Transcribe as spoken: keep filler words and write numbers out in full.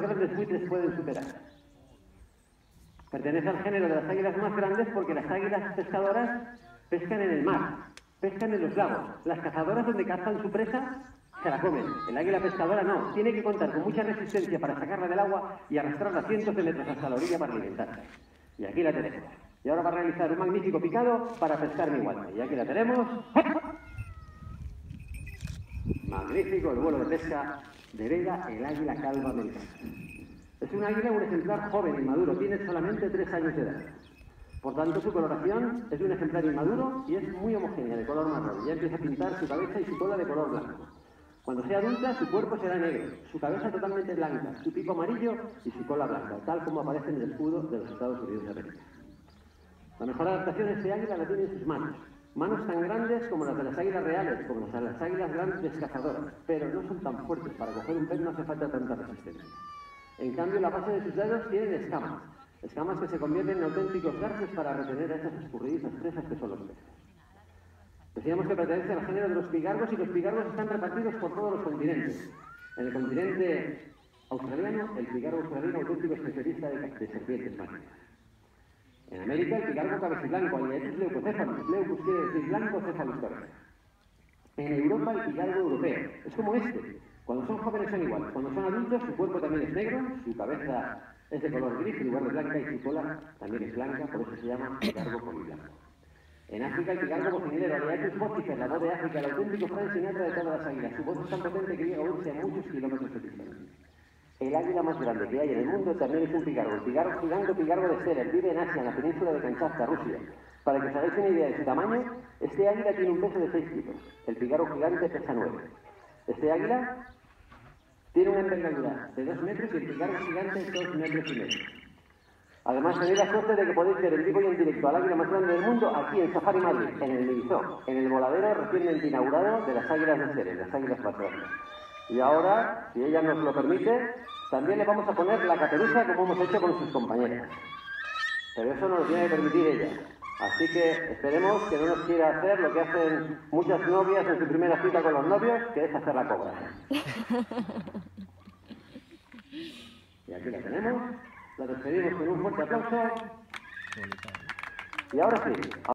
grandes buitres pueden superar. Pertenece al género de las águilas más grandes porque las águilas pescadoras pescan en el mar, pescan en los lagos. Las cazadoras donde cazan su presa se la comen. El águila pescadora no, tiene que contar con mucha resistencia para sacarla del agua y arrastrarla cientos de metros hasta la orilla para alimentarse. Y aquí la tenemos. Y ahora va a realizar un magnífico picado para pescar mi guante. Y aquí la tenemos. Magnífico el vuelo de pesca de Vega, el águila calva americana. Es un águila, un ejemplar joven y maduro, tiene solamente tres años de edad. Por tanto, su coloración es de un ejemplar inmaduro y es muy homogénea, de color marrón. Ya empieza a pintar su cabeza y su cola de color blanco. Cuando sea adulta, su cuerpo será negro, su cabeza totalmente blanca, su pico amarillo y su cola blanca, tal como aparece en el escudo de los Estados Unidos de América. La mejor adaptación de este águila la tiene en sus manos. Manos tan grandes como las de las águilas reales, como las de las águilas grandes cazadoras, pero no son tan fuertes. Para coger un pez no hace falta tanta resistencia. En cambio, la base de sus dedos tienen escamas, escamas que se convierten en auténticos garfios para retener a esas escurridizas presas que son los peces. Decíamos que pertenece al género de los pigargos y los pigargos están repartidos por todos los continentes. En el continente australiano, el pigargo australiano auténtico especialista de, de serpientes marinas. En América, el pigargo cabeciblanco, Alliaetus leucocephalus, leucus quiere decir blanco, cephalus cabeza. En Europa, el pigargo europeo, es como este. Cuando son jóvenes son iguales, cuando son adultos su cuerpo también es negro, su cabeza es de color gris en lugar de blanca y su cola también es blanca, por eso se llama pigargo coliblanco. En África, el pigargo bocinero, Alliaetus vocifer, la voz de África, el auténtico Frank Sinatra de todas las águilas. Su voz es tan potente que llega a oírse a muchos kilómetros de distancia. El águila más grande que hay en el mundo también es un pigargo. El pigargo gigante, pigargo de Steller, vive en Asia, en la península de Kamchatka, Rusia. Para que os hagáis una idea de su tamaño, este águila tiene un peso de seis kilos. El pigargo gigante pesa nueve. Este águila tiene una envergadura de dos metros y el pigargo gigante dos metros y medio. Además, tenéis la suerte de que podéis ver en vivo y en directo al águila más grande del mundo aquí en Safari Madrid, en el Mibizó, en el voladero recientemente inaugurado de las águilas de Steller, las águilas más grandes. Y ahora, si ella nos lo permite, también le vamos a poner la caperuza como hemos hecho con sus compañeras. Pero eso no lo tiene que permitir ella. Así que esperemos que no nos quiera hacer lo que hacen muchas novias en su primera cita con los novios, que es hacer la cobra. Y aquí la tenemos. La despedimos con un fuerte aplauso. Y ahora sí.